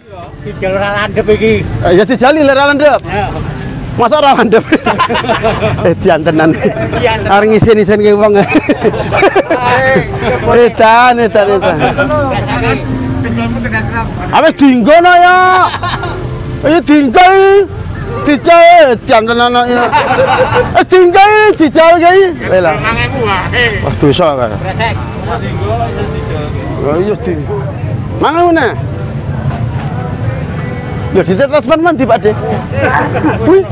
Dijal ora landhep iki. Ya dijali ora landhep. Masa ora landhep. Diantenan. Arep ngisen-isen ke wong. Edan. Awes dinggono ya. Ayo dinggo dijal diantenan ya. Dinggo dijal iki. Lah. 5.000 wae. Wah dosa kan. Resek. Dinggo iso dijal. Oh iya di. Mangan mana? Ya di tasban man di Pak De. Wih.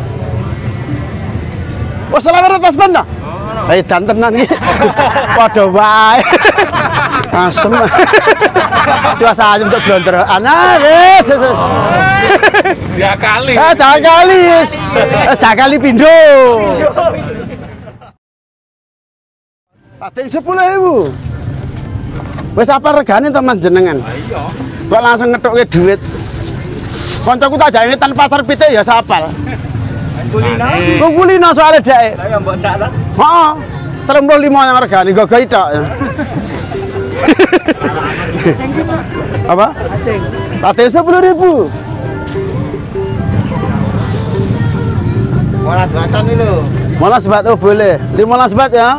Wah salah tasban dah. Ayo dantenan iki. Padha wae. Asem. Cuaca aja untuk blonder. Ana wis. Ya kali. Dah kali pindho. Pating 10.000. Wis apa regane to Mas jenengan? Iya. Kok langsung ngethukke duit. Kancaku tak jane tan pasar pitik ya sapal. Kulino soalnya dek. Lah ya mbok cak. Heeh. 35 yang regane gogohi tok. Apa? Pating 10.000. 15 batan iki lho. 15 bat oh boleh. 15 bat ya.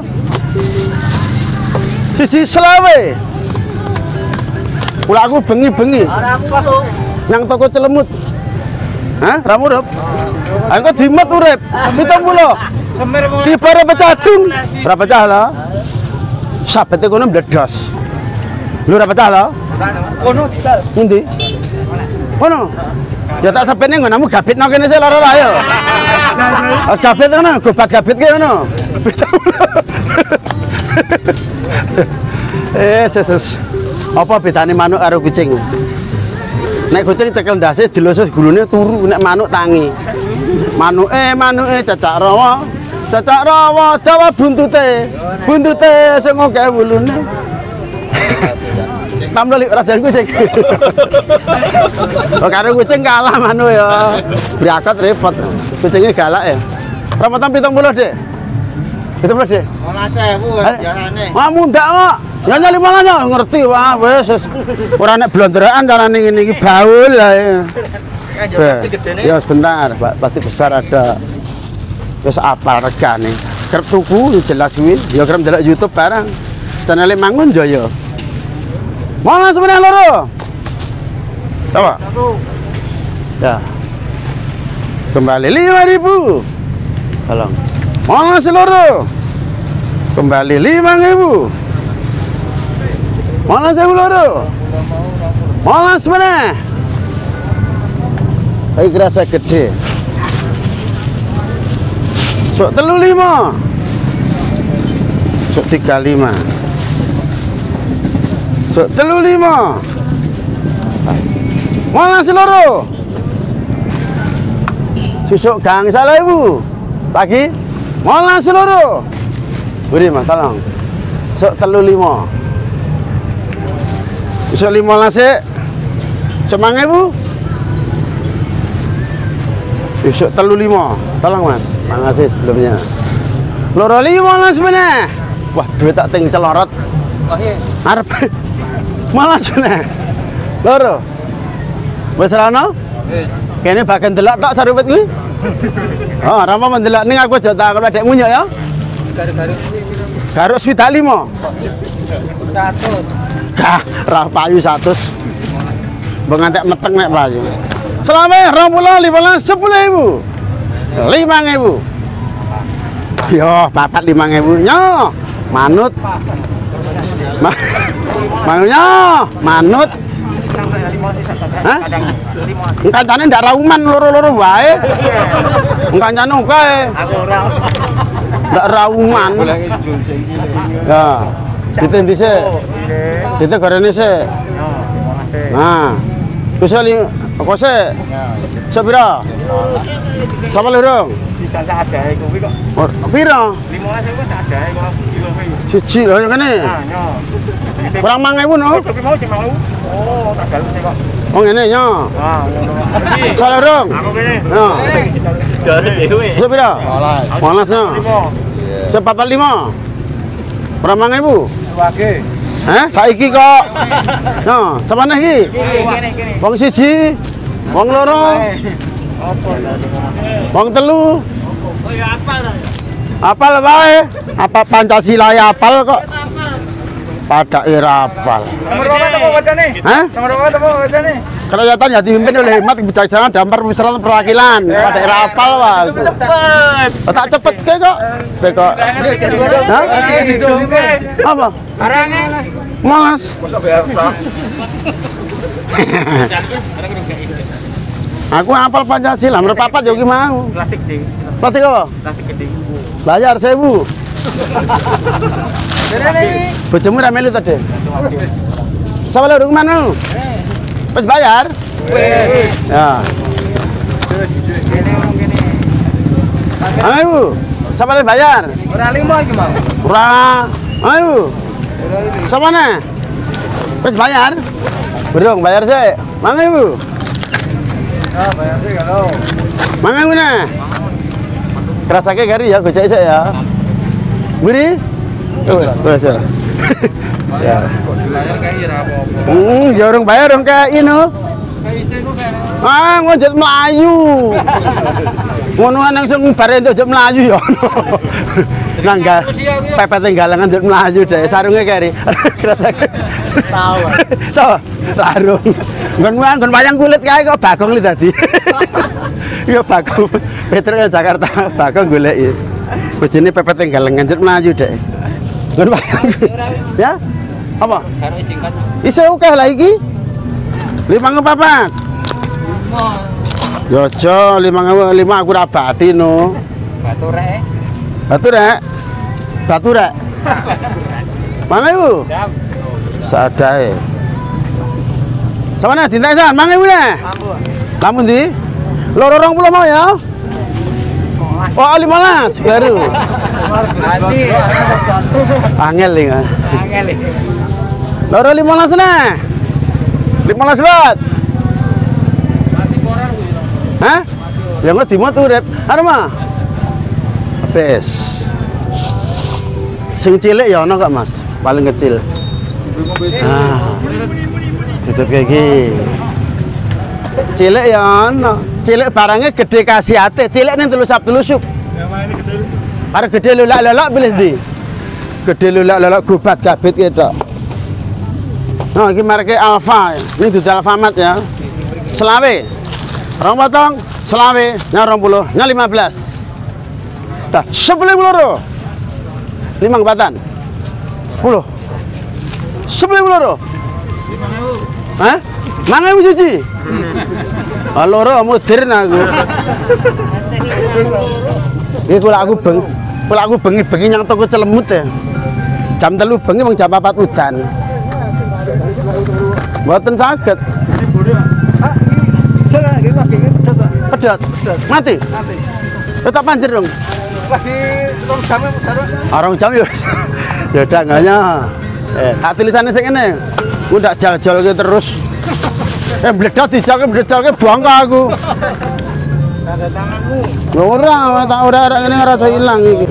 Sisi selawe. Kula aku bengi-bengi. Ora aku masuk. Nang toko celemut. Hah? Ramu urip? Aku dimet urip. 70. Semir mau. Di para pecah dung. Berapa pecah lah? Sabete kono mledos. Lu ora pecah lah? Kono dijal. Endi? Kono. Ya tak sapene ngono gabitno kene sik lara ayo. Gabit ngono, gobat gabit ki ngono. Ses. Apa bedane manuk karo kucing? Nek kucing cekel ndase dilusus gulune turu, nek manuk tangi. Manuke cacak rawa. Cacak rawa dawa buntute. Buntute sing akeh wulune. Tamlo ora dan kucing. Oh karo kucing kalah manuk ya. Briakot repot. Kucingnya galak ya. Ramatan 70, Dik. 70, Dik. 15.000 biasane. Wah mundak kok. Ya nyali malah ngerti wah wis ora nek blonderan carane ngene iki baul lah. Ya sebentar, Pak. Pasti besar ada. Wis apal regane. Kerep tuku jelas kuwi. Ya kerep ndelok YouTube barang. Channel Mangun Jaya. Mana sebenarnya loro? Coba. Ya. Kembali 5.000. Tolong. Mana seloro? Kembali 5.000. Mana saya loro? Mana sebenarnya? Ayo kerasa gede. Sok 35. Sok 35. Sok 35. Mana seloro? Susuk gang salah ibu. Lagi. Mana seloro? Beri mas tolong. Sok 35. Susuk 15 sik. Semang ibu. Susuk 35. Tolong mas. Makasih sebelumnya. Loro 15 sebenarnya. Wah duit tak ting celorot. Arep. Malah jane. Loro. Wis rano? Wis. Kene bagian delok tok sarupet kuwi. Oh, rama mendelok ning aku aja tak adek munyuk ya. Garuk swidak 5. 100. Gah, ra payu 100. Mbok ngantek meteng nek payu. Selame 20 15 10.000. 5.000. Yo, papat 5.000. Nyo. Manut. Manutnya, manut. Hah? Kancane ndak rauman loro-loro wae. Kancane kae. Ndak rauman. Ya. Ditendi sik. Dite gorene sik. Nah. Wis apa sik? Sepira? Sapa lurung? Bisa sak adae kuwi kok. Pira? 15.000 sak adae kok siji lho ngene. Nah, nyo. Kurang 5.000 no? Tapi mau sing mau. Oh, tak dalu sik kok. Oh ngene nyo. Ah, ngono. Sapa lurung? Aku kene. Yo. Jare dhewe. Sepira? 12 nyo. Sepapat 5. Kurang 5.000. Wage. Hah? Saiki kok. No, samane iki? Wong siji, wong loro, wong telu. Oh ya apal ta? Apal wae. Apa Pancasila ya apal kok. Pada ira apal. Nomor berapa tuh wajane? Hah? Nomor berapa tuh wajane? Kerakyatan yang dipimpin oleh hikmat bijaksana dan permusyawaratan perwakilan. Pada era apal wah. Cepet. Tak cepet ke kok. Ke kok. Hah? Apa? Arangnya. Mas. Aku apal Pancasila, merpapat yo ki mau. Plastik ding. Plastik apa? Plastik gede. Bayar 1000. Ini. Bojomu ra melu tadi. Sama lu rumah lu. Wis bayar? Ya. Ayo. Sama lu bayar? Ora 5 iki mau. Ora. Ayo. Sama ne? Wis bayar? Burung bayar sih. Mang Ibu. Ah, bayar sih kalau. Mang Ibu ne? Kerasake kari ya gojek sik ya. Buri? Oh, wis. Ya. Bayar kayak ora apa-apa. Ya orang bayar dong kayak ini. Kayak isi kok kayak. Ah, ngojek Melayu. Ngono nang sing bare njok Melayu ya. Nangga pepet galangan njok Melayu deh, sarunge keri. Kerasake. Tahu. So, sarung. Nggon wayang kulit kae kok Bagong li dadi. Ya Bagong. Petro Jakarta, Bagong goleki. Bojone pepet galangan njok Melayu deh. Nggon wayang. Ya? Apa? Karo singkat. Isi oke lah iki. 5.4. Yo aja 5.5 aku ra bati no. Batu rek. Batu rek. Batu rek. Mang Ibu. Siap. Sadae. Samane dinten san, Mang Ibu ne. Lamun ndi? Loro 20 mau ya. Oh, 15 baru. Nanti. Angel iki. Angel iki. Loro 15 ne. 15 bat. Mati koran kuwi. Hah? Ya nggak dimot urip. Are mah. Habis. Sing cilik ya ono kok, Mas. Paling kecil. Ah. Tutup kayak gini. Cilik ya ono. Cilik barangnya gede khasiate. Cilik ning telusap-telusup. Are gede lulak-lulak pilih ndi? Gede lulak-lulak gobat kabit ketok. Nah, iki mereke Alfa. Ini dudu Alfamart ya. Selawe. Rong potong, selawe, nya 20, nya 15. Dah, 10 loro. 5 kebatan. 10. 10 loro. 5.000. Hah? 5.000 siji. Ah loro modern aku. Iki kula aku bengi nyang toko celemut ya. Jam 3 bengi wong jam 4 udan. Mboten saged. Pedot. Mati. Tetap panjer dong. Lagi rong jam Arong jam yo. Ya udah enggaknya. Tak tulisannya sing ngene. Ku ndak jal-jal ke terus. Bledot dijalke bangka aku. Tanda tanganmu. Ya ora ngene ngerasa ilang iki.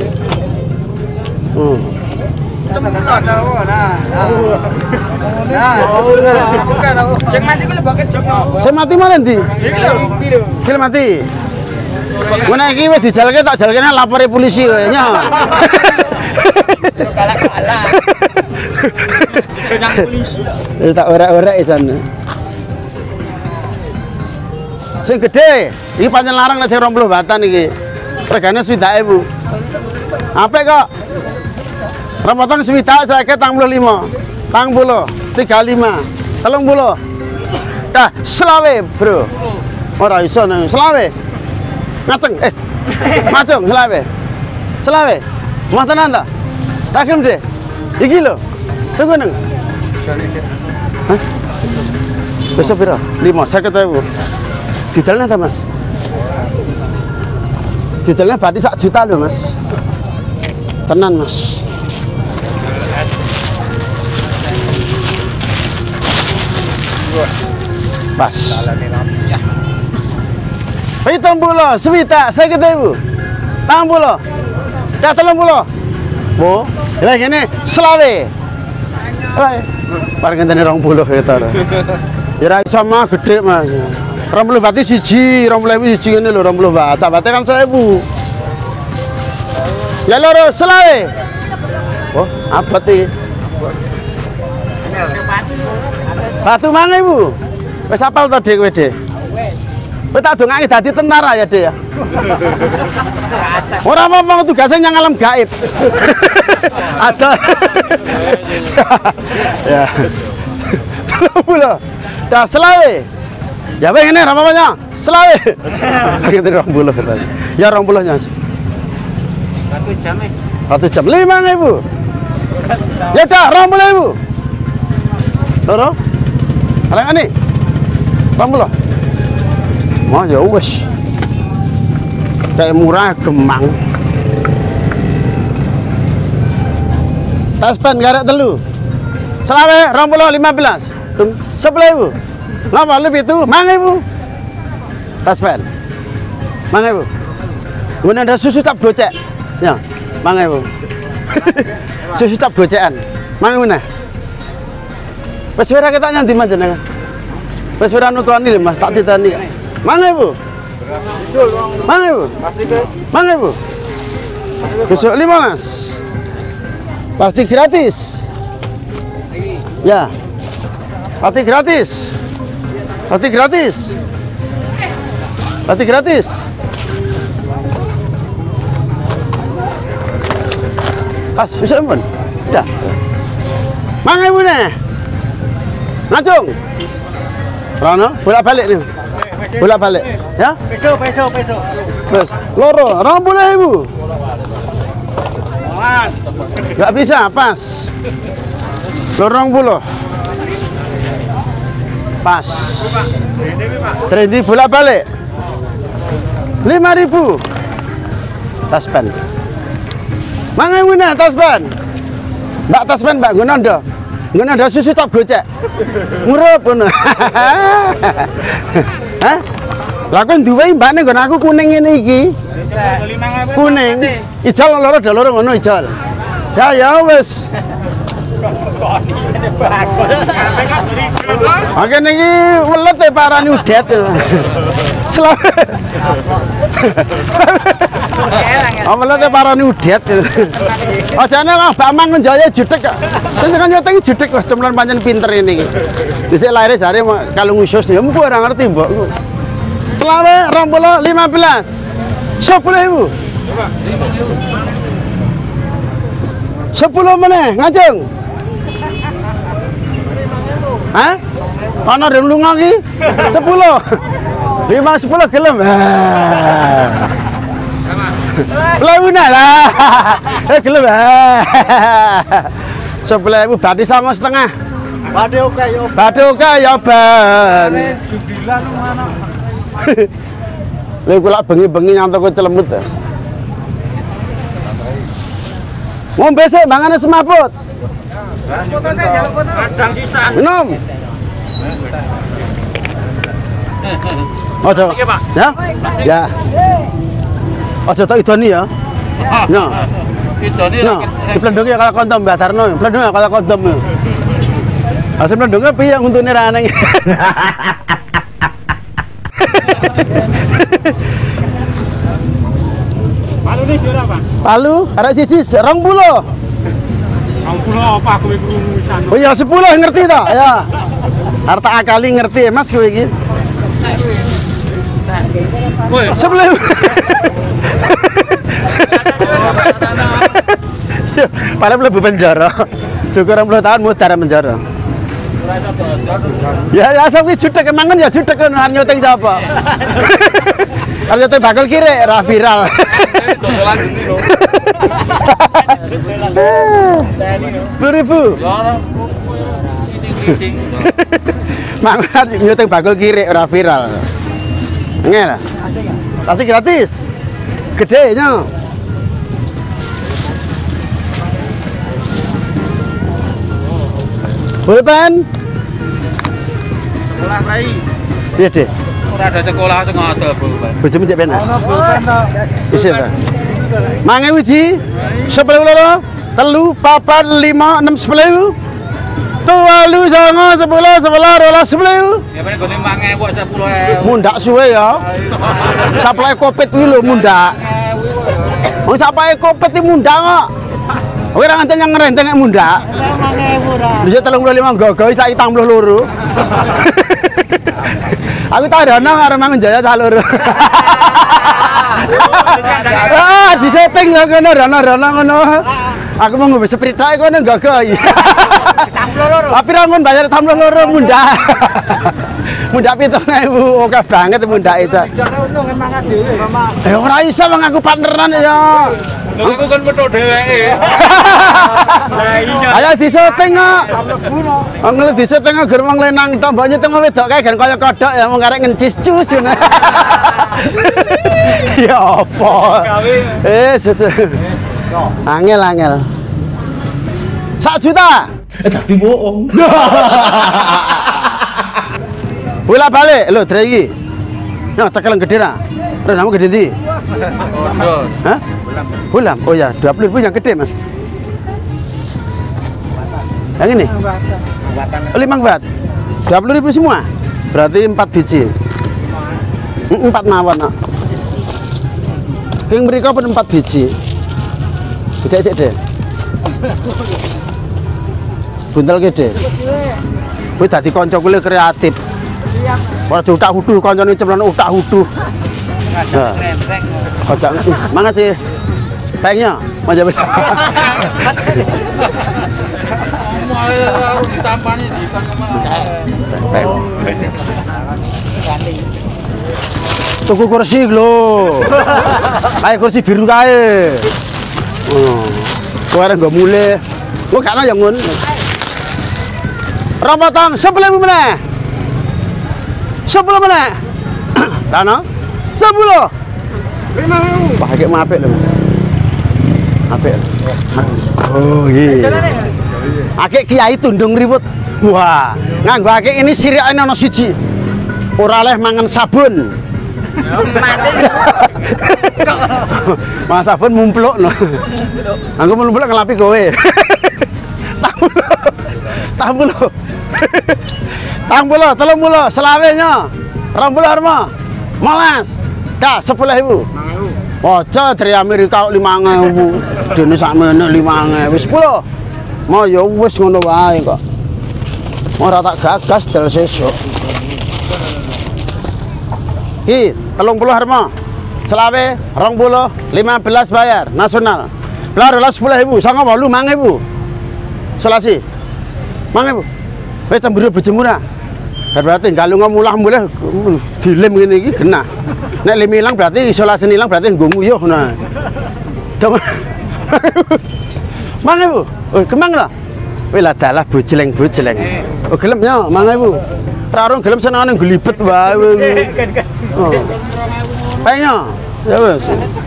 Sing mati ku lebake jok. Saya mati mana ndi? Iki lho. Kil mati. Ngene iki wis dijalke tak jalkene lapore polisi kowe nya. Kalah-kalah. Kenyang polisi. Tak ora-ora isan. Sing gede, iki pancen larang nek sing 20 batan iki. Regane 70.000. Apik kok. Rambatan swita saya ke 85, 35, 35, 30. Dah, selawe, bro. Ora iso nang selawe. Ngaceng, macung selawe. Selawe. Mah tenan ta? Tak gelem deh. Iki lho. Tunggu nang. Hah? Besok piro? 5, 50.000. Didalnya ta, Mas? Didalnya berarti 1 juta lho, Mas. Tenan, Mas. Pas. Hitung puluh, swita, 50.000. 30. Dah 30. Bu, lah gini, selawe. Bareng ngenteni 20 hektar. Ya ra iso mah gede Mas. 20 bati siji, 20.000 siji ngene lho 20 bat. Sabate kan 1000. Ya loro selawe. Oh, apa iki? Batu mana Ibu? Wis apal to Dik kowe Dik? Kowe tak dongake dadi tentara ya Dik ya. Ora apa-apa tugasnya yang alam gaib. Ada. Ya. 20. Dah selawe. Ya weh ini apa-apanya? Selawe. Gitu 20 katanya. Ya 20-nya. 1 jam. 1 jam 5.000. Ya dah 20.000. Loro. Arang ani. 20. Mau ya wis. Kayak murah gemang. Taspen garek telu. Selawe 20 15. 10.000. Ngapa lebih itu? 5.000. Taspen. 5.000. Kemudian ada susu tak gocek. Ya, 5.000. Susu tak gocekan. 5.000 nah. Wis ora ketok nyanti panjenengan. Wis ora nutuani lho Mas, tak titani. 5.000. 5.000. Pasti ke. 5.000. Besok 15. Pasti gratis. Ya. Pasti gratis. Pasti gratis. Pasti gratis. Pas, bisa pun. Dah. 5.000 nih. Ngacung. Rono, bolak-balik nih. Bolak-balik, ya? Peso. Bes, loro, 20.000. Mas. Gak bisa, pas. Loro 20. Pas. Trendy bolak-balik. 5.000. Taspen. 5.000 nih taspen. Mbak taspen Mbak Gunanda. Gunanda susu tak gocek. Ngurup ngono. Hah? Lah kok duwe mbakne nggon aku kuning ngene iki. Kuning. Ijol loro da loro ngono ijol. Ya wis. Oke niki welet e parani udet. Selawe. Welet e parani udet. Ajane Mas Bamang Jaya jedhek kok. Sing kan nyoteng jedhek wis cemlon pancen pinter ini iki. Dhisik lahir jare kalung usus ya mpu ora ngerti mbokku. Selawe 20 15. 10.000. 10 meneh ngajeng. Hah? Ana rem lunga iki 10. 5 10 gelem. Lewuna lah. Gelem. 10.000 berarti 9,5. Badhe oke yo. Badhe oke ya ban. Judilan mana? Lha kula bengi-bengi ngantuk celemut. Mau besok mangane semaput. Kadang sisa. Minum. Ojo. Ya? Ya. Ojo tak idoni ya. No. Idoni. No. Diplendonge kaya kondom Mbak Darno. Plendonge kaya kondom. Asal plendonge piye untune ra aneh. Palu ini jura Pak? Palu arek siji 20. 20 apa aku krungu pisan. Oh ya 10 ngerti ta? Ya. Harta akali ngerti Mas kowe iki. Woi, 10. Paling mlebu penjara. Cukup 20 tahun mudar penjara. Ya asal kuwi judek mangan ya judek kan nyoteng sapa. Kalau nyoteng bakal kiri ra viral. dodolan ini lho. 10.000. Mangan nyoteng bakal kiri ora viral. Ngel. Pasti gratis. Gedenya. Boleh pan? Sekolah rai. Iya deh. Ora ada sekolah sing ada, Bu. Bojomu cek penak. Ono pulpen to. Isin ta. 5.000 ji. 10 loro, 3, 4, 5, 6, 10.000. Tuwalu songo 10 11 12 Ya paling gone 5.000 10.000. mundak suwe ya. Saplai kopet kuwi lho mundak. Wong saplai kopet iki mundak kok. Kowe ora nganti yang ngerenteng mundak. 5.000 ora. Bisa 35 gogowi saiki 82. Aku tak rono karo Mang Jaya cah loro. Ah, disetting lho kono rono ngono. Aku mau ngombe sprita kono gogowi. Tapi ra ngon bayar 82 mundak. Mundak 7.000 oke banget mundak itu. Untung mangan dhewe, Mama. Ora iso wong aku partneran ya. Aku kan metu dheweke. Ayo disetting kok. Angel disetting agar wong lenang tok mbok nyeteng wedok kae kan kaya kodhok ya mung arek ngencis cus ngono. Ya apa? Angel. 1 juta. Tapi bohong. Bola balik lho dre iki. Nah, cekelan gede ra. Renamu gede ndi? Bodoh. Hah? Bolam. Oh ya, 20.000 yang gede, Mas. Yang ini? 5 watt. 20.000 semua. Berarti 4 biji. 4 mawon, Nak. King mriko pun 4 biji. Cek deh. Buntel gede. Kowe dadi kanca kuwi kreatif. Ora utak hudu kancane cemplon utak hudu. Nah. Kocak. Mangan sih. Pengnya manja besar. Mulai harus ditampani di Tuku kursi lho. Kayak kursi biru kae. Kowe arep nggo mule. Kok gak ana yang ngono. Rompotong 10.000 meneh. 10 meneh. Rano? 10. 5.000. Wah, iki apik lho. Apik. Oh, iya. Akik kiai tundung ribut. Wah, nganggo akik ini sirikane ana siji. Ora oleh mangan sabun. Mangan sabun mumpluk no. Aku mumpluk ngelapi kowe. Tambulo. 30, selawe nya. 20 harma. Malas. Dah 10.000. Ojo dari Amerika 5.000. Dene sakmene 5.000. 10. Mau ya wis ngono wae kok. Ora tak gagas del sesuk. Ki, 30 harma. Selawe 20, 15 bayar nasional. Lah 10.000, sanga 8 5.000. Selasi. 5.000. Wis cemburu bojomu ra. Berarti galung mulah-mulah dilem ngene iki genah. Nek lem ilang berarti isolasi ilang berarti nggo nguyuh nah. Dong. 5.000. Oh, kemang lho. Wis lah dalah bojleng. Oh, gelem ya 5.000. Ora rong gelem senengane glibet wae. Oh. Penyo. Ya wis.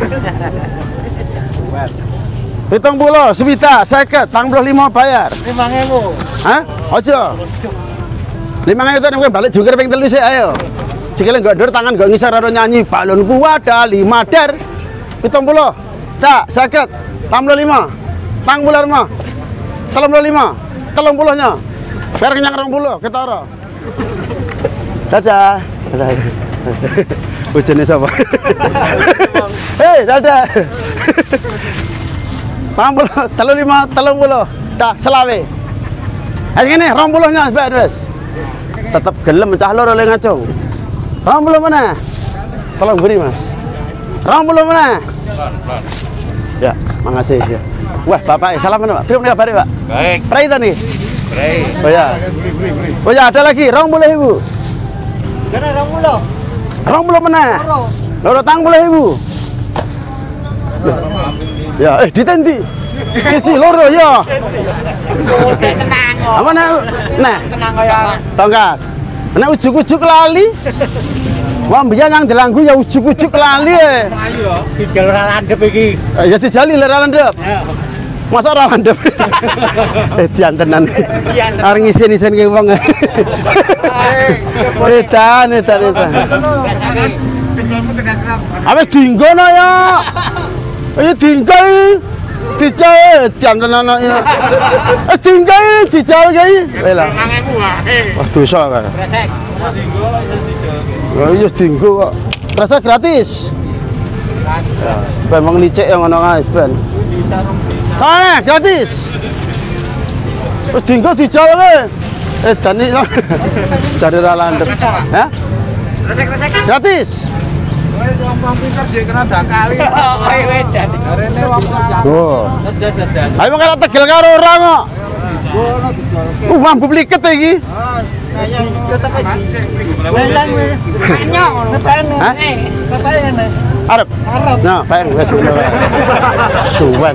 70, Swita, 50, 45 bayar. 5.000. Hah? Ojo. 5.000 itu nek balik jungkir ping 3 sik ayo. Sikile nggo ndur tangan nggo ngisor karo nyanyi balonku ada 5 der. 70. Tak, 50, 65. 45. 35. 30 nya. Biar kenyang 20 ketara. Dadah. Bojone sapa? Hei, dadah. 35, 30. Tak, selawe. Ngene 20 nya wis. Tetap gelem cah loro le ngacung. 20 mana? Tolong beri, Mas. 20 mana? Ya, makasih ya. Wah, Bapak, salam Pak. Terima kasih, Pak. Baik. Prai tadi. Prai. Oh ya. Oh ya, ada lagi 20.000. Kena 20. 20 mana? Loro 30.000. Ya, ditendi. Isi loro ya. Tenang kok. Apa nah? Nah, Tenang kaya. tongkas. Nek ujuk-ujuk lali. Wah, mbiyen yang delanggu ya ujuk-ujuk lali. Tinggal ora landhep iki. Ya dijali ora landhep. Masa ora landhep. Diantenan. Arep ngisen-isen ke wong. Edan. Awes dinggo no ya. Ayo dinggo. Dijal jam tenan ya. Tinggal dijal kae. Lah. 5.000 wae. Wah dosa kae. Resek. Ya iya dinggo kok. Rasa gratis. Memang licik yang ngono kae, Ben. Soalnya gratis. Wis dinggo dijal kae. Jani cari ra landep. Hah? Resek-resek. Gratis. Wong pinter dia kena dakali. Jarene wong Oh. Ayo karo tegel karo ora kok. Mampu pliket iki. Arep. Nah, pengen wis ngono wae. Suwen.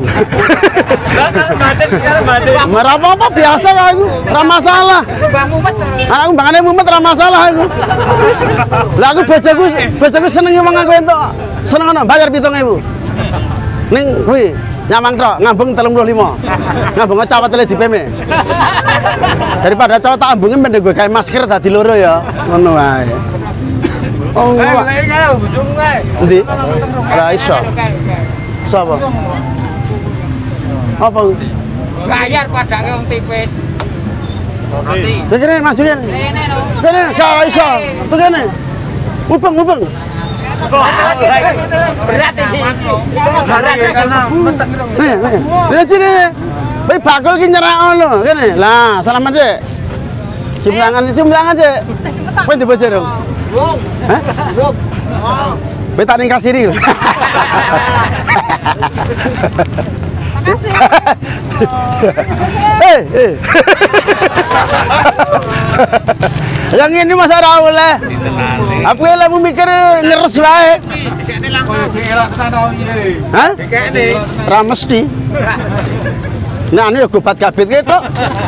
Ora apa-apa biasa wae aku, ora masalah. Anakku bangane mumet ora masalah aku. Lah aku bojoku seneng wong aku entuk. Seneng ana bayar 7.000. Ning kuwi nyamang tok ngambung 35. Ngambung cawat le dipeme. Daripada cawat tak ambunge mending gue gawe masker dadi loro ya. Ngono wae. Oh, endi? Ora iso. Sapa? Apa? Bayar padake wong tipis. Kene masukin. Kene gak iso. Kene. Mubeng. Berat iki. Nih sini. Bae bakul ki nyerak ngono. Kene. Lah, salaman sik. Jumlangan sik. Kowe ndi bojo dong? Hah? Beta ning kasiri. Makasih. Yang ini masa ora oleh. Aku lemu mikir ngeres wae. Hah? Ra mesti. Nah, ini gobat kabit ki tok.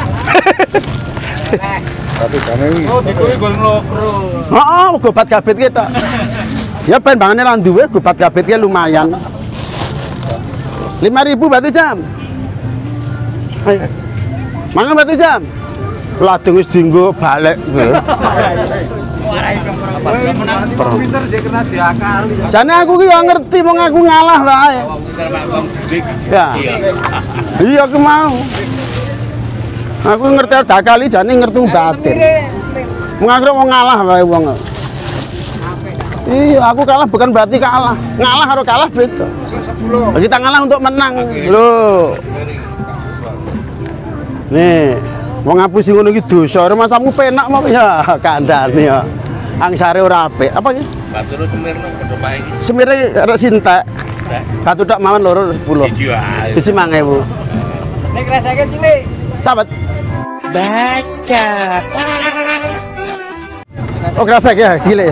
Oh, dikuwi gol nglokro. Heeh, gobat kabit ki tok. Ya ben bangane ra duwe gobat kabit ki lumayan. 5.000 batu jam. Ayo. Mangan batu jam. Ladung wis dienggo balik. Pinter dia kena diakali. Jane aku ki ya ngerti wong aku ngalah wae. Ya. Iya aku mau. Aku ngerti dakali jane ngerti batin. Wong aku wong ngalah wae wong. Iya, aku kalah bukan berarti kalah. Ngalah karo kalah beda. Kita ngalah untuk menang. Lho. Nih, wong ngapusi ngono iki dosa. Masamu penak mau ya kandhane ya. Angsare ora apik. Apa iki? Batu semirno padha pae iki. Semire arek sintek. Batu tok mawon loro 10. Siji 5.000. Nek reseke cilik. Cabet. Baca. Oh, kerasa ya cilik.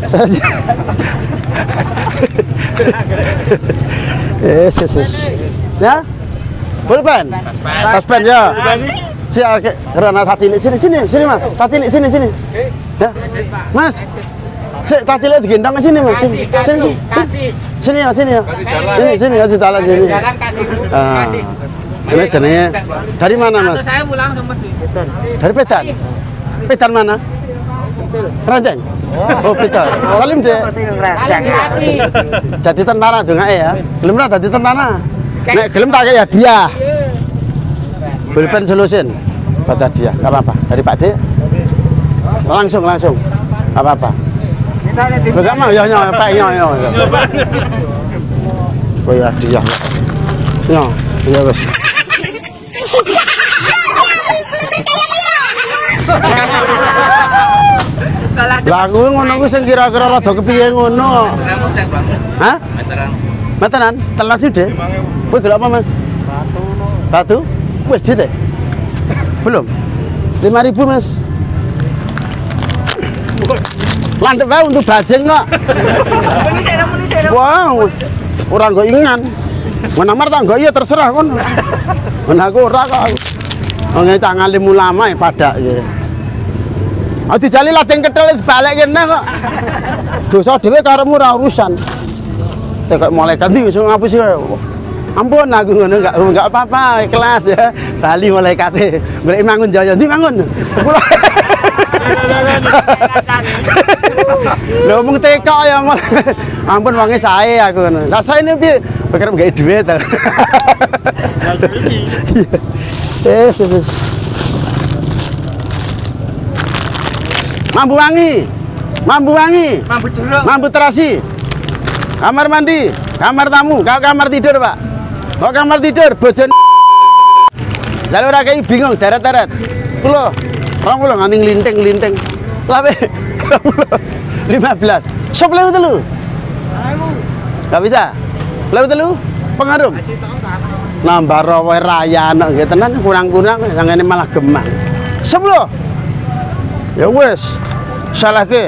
Yes. Ya? Pulpen. Taspen ya. Si karena tak cilik sini Mas. Tak cilik sini. Ya. Mas. Tak cilik digendong sini Mas. Sini ya. Sini kasih jalan sini. Jalan kasih. Kasih. Ini jenenge dari mana Mas? Saya pulang sama si. Dari Pedan. Pedan mana? Ranjang. Oh, Pedan. Salim deh. Kasih. Jadi tentara dong ya. Gelem ra dadi tentara. Nek gelem tak kayak dia. Pulpen solution. Kata dia. Enggak apa-apa. Dari Pak D. Langsung. Enggak apa-apa. Enggak mau ya Pak ya. Oh ya dia. Ya wes. Lah kuwi ngono kuwi sing kira-kira rada kepiye ngono. Hah? Meteran, telas sudah. Kowe gelap apa, Mas? Batu. Wis dite. Belum. 5.000, Mas. Landep wae untuk bajing kok. Muni sik. Wow. Ora nggo ingan. Menamar tak nggo iya terserah kon. Men aku ora kok aku. Wong ngene cah ngalim ulama ya padak iki. Ah dijali ladeng ketel balik kene kok. Dosa dhewe karemu ora urusan. Tekok malaikat iki wis ngapusi kowe. Ampun aku ngono enggak apa-apa, ikhlas ya. Bali malaikate. Golek mangun jaya ndi mangun. Lho mung tekok ya. Ampun wonge sae aku ngono. Lah saene piye? Pikir gawe dhuwit. Yes. Mambu wangi, Mambu jeruk. mambu terasi, kamar mandi, kamar tamu, kau kamar tidur pak, kau kamar tidur, bojon. Lalu rakyat bingung, darat-darat, pulau, orang pulau nganting linting, labe, 15, shop lewat dulu, gak bisa, lewat dulu, pengaruh, nambah rawa raya, nak gitu, tenan kurang-kurang, yang ini malah gemang, sebelum, ya wes, salah ke,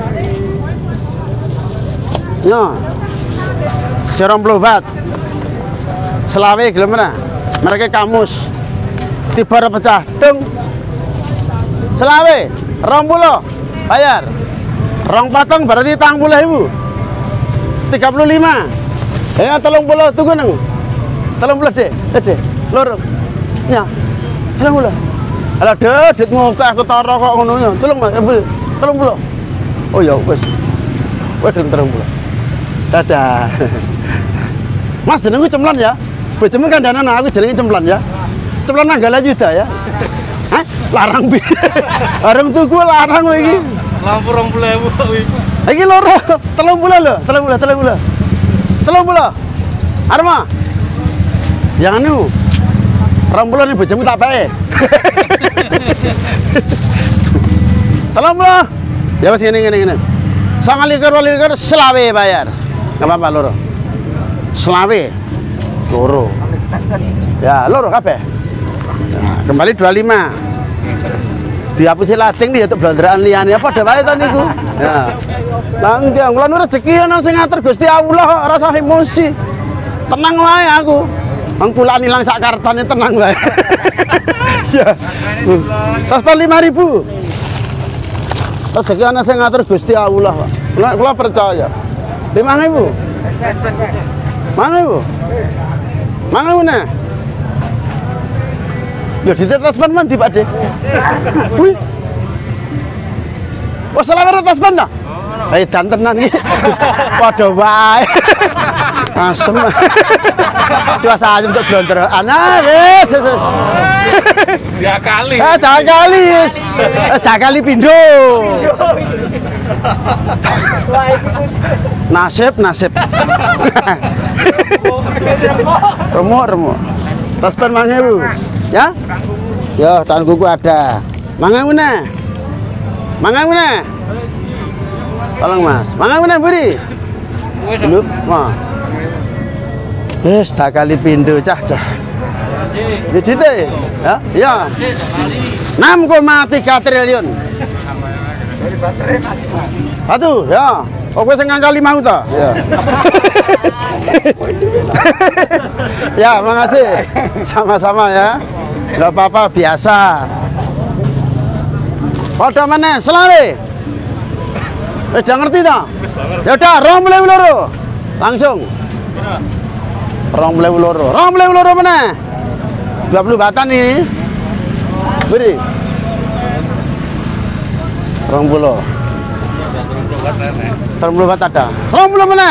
ya, serong pelubat, selawe gimana, mereka kamus. Tiba pecah dong selawe 20 bayar rong patong berarti 30.000 35 ya 30 tunggu neng 30 deh loro ya 30 alah dit muka aku taro kok ngono ya 30 oh ya wis gelem 30 dadah Mas jenengku Cemplon ya bojomu kandanan aku jenenge Cemplon ya Cemplon Nanggala Yuda ya. Hah? Larang bi. Bareng tuku larang kowe iki. Lampu 20.000 kok iki. Iki loro 30 lho, 30. Arma. Jangan nu. 20 nih bojomu tak bae. 30. Ya wis ngene. 29 selawe bayar. Enggak apa-apa loro. Selawe. Loro. Ya, loro kabeh. Nah, kembali 25 dihapusi lading di YouTube blandraan liyane apa wae to niku ya nang dia kula nu rezeki ana sing ngatur Gusti Allah kok rasa emosi tenang wae aku mangkulan ilang sak kartone tenang wae ya taspan 5.000 rezeki ana sing ngatur Gusti Allah kok kula percaya 5.000 5.000 nah ya di tasban mandi Pak De. Wih. Wah selama tasban dah. Dan tenan iki. Padha wae. Asem. Cuaca ayam untuk blonter. Ana wis. Diakali. Tak kali pindho. Nasib. Remuk. Tasban 5.000. Ya? Yo, tahun kuku ada. Mangamuna. Tolong Mas. Mangamuna buri. Belum. Wah. Tak kali pindu cah. Jadi ya? Ya. 6,3 triliun. Satu, ya. Kowe sing ngangkali mau ta? Ya. Ya, makasih. Sama-sama ya. Enggak apa-apa, biasa. Pada mana? Selawe. Udah ngerti tak? Ya udah, 20.000 loro. Langsung. 20.000 loro. 20.000 loro mana? 20 batan ini. Beri. 20. 30 bat ada. 30 mana?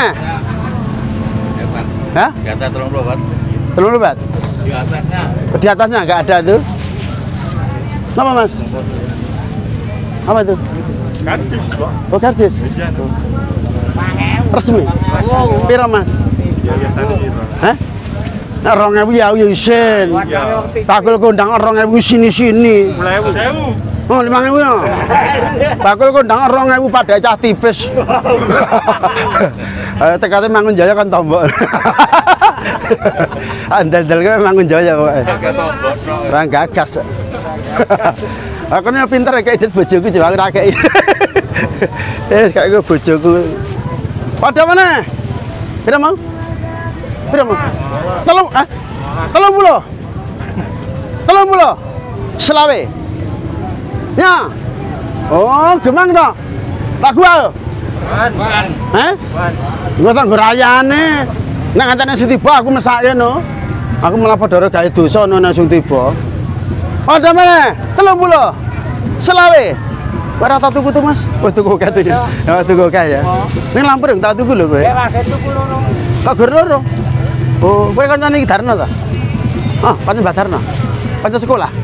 Hah? Di atas 30 bat. 30 bat? Di atasnya. Di atasnya nggak ada tuh. Apa Mas? Apa itu? Kartis, Pak. Oh kartis. Resmi. Pira Mas? Hah? Nah, 2.000 ya isin. Bakul kondang 2.000 sini-sini. 10.000. Oh 5.000 ya. Bakul kondang 2.000 pada cah tipis. Tekate Mangun Jaya kan tombok. Andal-andal ke Mangun Jaya pokoknya. Orang gagas. Aku ini pinter kayak edit bojoku juga aku rakyat. Kayak gue bojoku. Pada mana? Tidak mau? Tolong, 30 selawe. Ya. Oh, gemang toh. Tak gua. Wan. Hah? Gua tak rayane. Nek ngenteni sing tiba aku mesake no. Aku malah padha gawe dosa no nek sing tiba. Ada mana? 30 selawe. Ora tak tuku tuh Mas. Oh tuku kae ya. Ya tuku kae ya. Ning lampur tak tuku lho kowe. Ya wae tuku loro. Tak ger loro. Oh, kowe kancane iki Darno ta? Oh, pancen Mbak Darno. Pancen sekolah.